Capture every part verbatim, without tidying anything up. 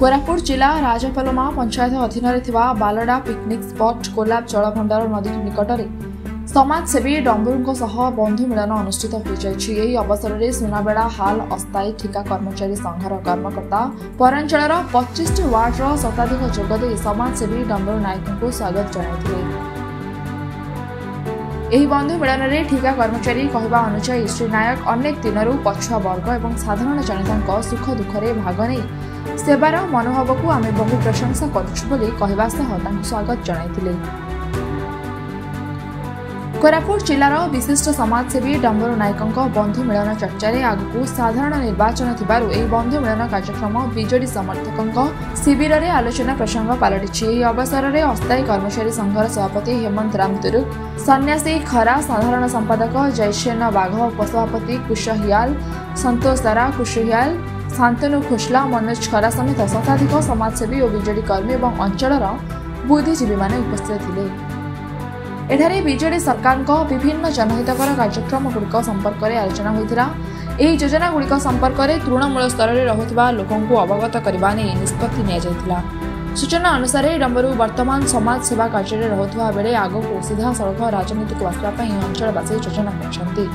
कोरापुट जिला राजापलमा पंचायत अधीन बालडा पिकनिक स्पॉट कोलाब जलभंडार नदी निकट में समाजसेवी डम्बरू सह बंधु मिलन अनुष्ठित हो अवसर में सुनाबेड़ा हाल अस्थायी ठिका कर्मचारी संघर कर्मकर्ता पौरांचल पच्चीस वार्डर शताधिक जोगदे समाजसेवी डम्बरू नायक को स्वागत जनाइथिले। ଏହି ବନ୍ଧୁ ମିଳନରେ ଠିକା କର୍ମଚାରୀ କହିବା ଅନୁଯାୟୀ ଶ୍ରୀ ନାୟକ ଅନେକ ଦିନରୁ ପଛୁଆ ବର୍ଗ ଏବଂ ସାଧାରଣ ଜନତାଙ୍କ ସୁଖ ଦୁଃଖରେ ଭାଗ ନେଇ ସେବାର ମନୋଭାବକୁ ଆମେ ବହୁ ପ୍ରଶଂସା କରୁଛୁ ବୋଲି କହିବା ସହ ତାଙ୍କୁ ସ୍ୱାଗତ ଜଣାଇଥିଲେ। कोरापुट जिलार विशिष्ट समाजसेवी डम्बरू नायकଙ୍କ बंधु मिलन चर्चारे आगु साधारण निर्वाचन थिबारु एही बंधु मिलन कार्यक्रम बीजेडी समर्थकଙ୍କ शिविर रे आलोचना प्रसंग पालटिछि। एही अवसर रे अस्थायी कर्मचारी संघर सभापति हेमंत राम तुरुक, सन्यासी खरा साधारण संपादक जयसेन बाघ, उपसभापति कुशहियाल, संतोष दारा कुशहियाल, शांतनु खोसला, मनोज खरा समेत शताधिक समाजसेवी और बीजेडी कर्मी और अंचलर बुद्धिजीवी माने उपस्थित थिले। एठारे बीजेडी सरकार विभिन्न जनहितकर कार्यक्रम गुड़िक संपर्क में आलोचना होता। यह योजना गुड़िक संपर्क में तृणमूल स्तर में रहुवा लोकंकु अवगत करने निष्पत्ति निया। सूचना अनुसार डम्बरू वर्तमान समाज सेवा कार्य में रहुवा बेले आगको सीधा सड़क राजनीति को आसवाई अंचलवासी योजना कर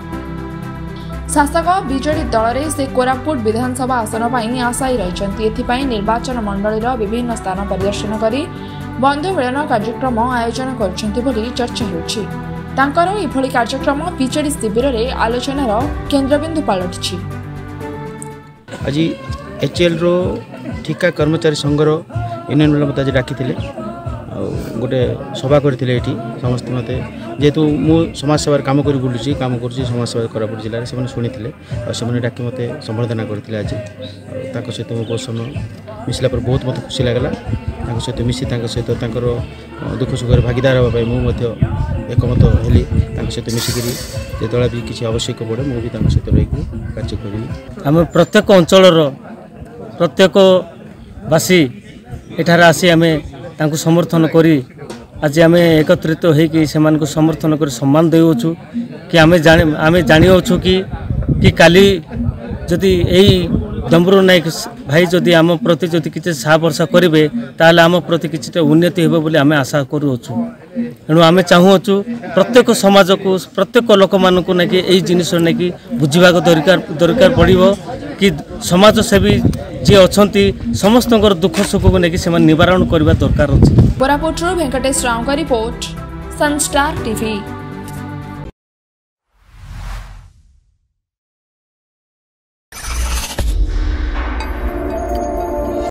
शासक बीजेडी दल में से कोरापुट विधानसभा आसन पर आशायी रही। निर्वाचन मंडल विभिन्न स्थान परिदर्शन कर बंधु मिलन कार्यक्रम आयोजन कर चर्चा होछि। कार्यक्रम बीजेडी शिविर में आलोचनार केन्द्रबिंदु पलटि। आज एचएल रो ठिका कर्मचारी संघर यूनियन मत आज डाकी गोटे सभा करते समस्त मत जेहेतु मु समाज सेवार काम कर बुलूँ काम कर समाज सेवा कोरापुट जिले में शुणी से डाकी मत संबर्धना करते आज सहित मो बहुत समय मिसला पर बहुत मत खुशी लगला। सहित मिसी सहित दुख सुख भागीदार हाँपाई मुझे एकमत हेली सहित मिसिकी जो भी किसी आवश्यक पड़े मुझे सहित रही कार्य करी। आम प्रत्येक अंचल प्रत्येक बासी एठार आसी आम समर्थन करी आज आम एकत्रित होकर से समर्थन कर सम्मान देउछु कि आम आम जानिछु कि कि काली जदि यही डम्बरू नायक भाई जदि आम प्रति जदि किसी साहा वर्षा करेंगे ताल आम प्रति किसी उन्नति हो बोली आम आशा करुचु। तेणु आम चाहूँ प्रत्येक समाज को प्रत्येक लोक मानक नहीं यही जिनिस नहीं बुझा दरकार दरकार पड़ो कि समाजसेवी जी अच्छा समस्त दुख सुख को लेकिन निवारण करने दरकार अच्छे। कोरापुट वेंकटेश राव का रिपोर्ट, सनस्टार टीवी।